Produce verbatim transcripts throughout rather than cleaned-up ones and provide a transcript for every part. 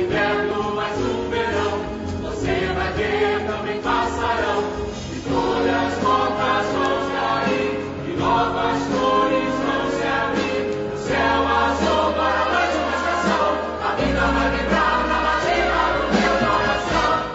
inverno, mas o verão, você vai ver, também passarão, e folhas mortas vão cair, e novas flores vão se abrir, o céu azul para mais uma estação, a vida vai vibrar na batida do meu coração.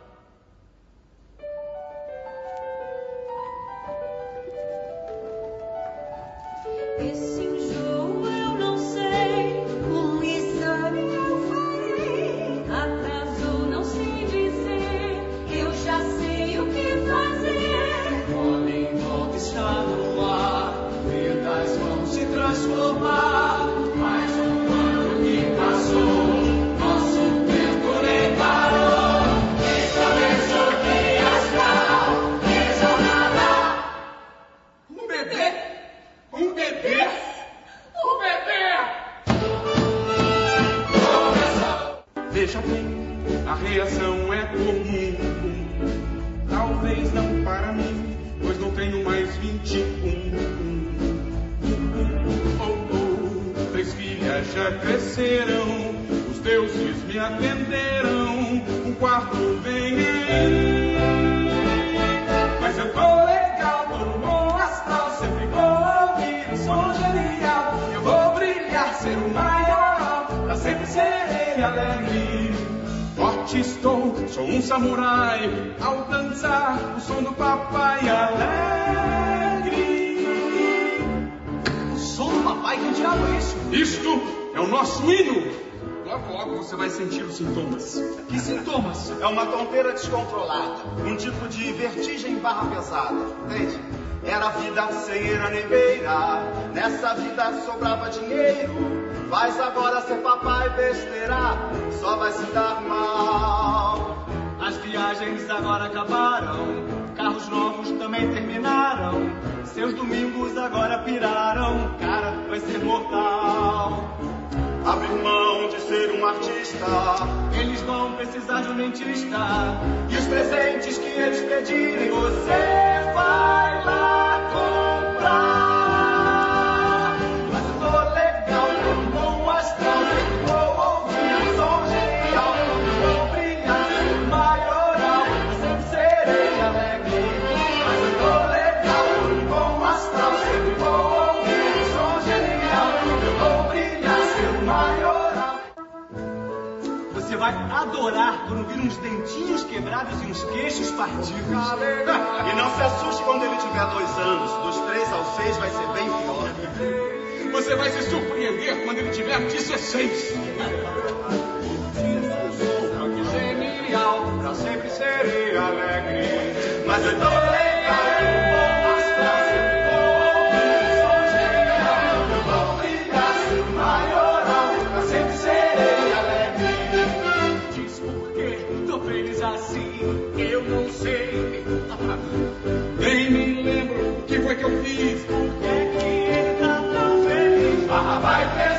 Esse enjoo eu não sei, um exame eu farei. Atraso não sei dizer, eu já sei o que fazer. Podem volta está no ar, vidas vão se transformar. Mais um ano que passou, nosso tempo nem parou. E começou que astral, que jornada. Um bebê? Um bebê? Um bebê! Começou! Veja bem, a reação é comum. Talvez não para mim, pois não tenho mais vinte e um. Oh, oh, três filhas já cresceram, os deuses me atenderam, um quarto vem aí. Mas eu tô legal, tô no bom astral, sempre vou ouvir um som genial. Eu vou brilhar, ser o maior, pra sempre serei alegre. Forte estou, sou um samurai, ao dançar o som do papai alegre. O som do papai, que diabo é isso? Isto é o nosso hino. Logo, logo você vai sentir os sintomas. Que sintomas? É uma tonteira descontrolada, um tipo de vertigem barra pesada, entende? Era vida sem era nem beira, nessa vida sobrava dinheiro. Vais agora ser papai besteira, só vai se dar mal. As viagens agora acabaram, carros novos também terminaram. Seus domingos agora piraram, cara, vai ser mortal. Abrir mão de ser um artista, Eles vão precisar de um dentista. e os presentes que eles pedirem você vai lá comprar. Mas eu tô legal, tô no bom astral, sempre vou ouvir um som genial. Eu vou brilhar, ser o maioral, eu sempre serei alegre. Mas eu tô legal, tô no bom astral, sempre vou ouvir um som genial. Eu vou brilhar, ser o maioral. Você vai adorar quando vir uns dentinhos quebrados e uns queixos partidos. E não se assuste quando ele tiver dois anos. Dos três aos seis vai ser bem pior. Você vai se surpreender quando ele tiver dezesseis. Genial, pra sempre serei alegre. Mas eu tô legal, eu vou mostrar, sempre vou ouvir um som genial. Eu vou brilhar, ser o maioral, pra sempre serei alegre. Diz por que tô feliz assim, eu não sei. Nem me lembro o que foi que eu fiz. Por que que ele tá tão feliz? Barra vai crescer.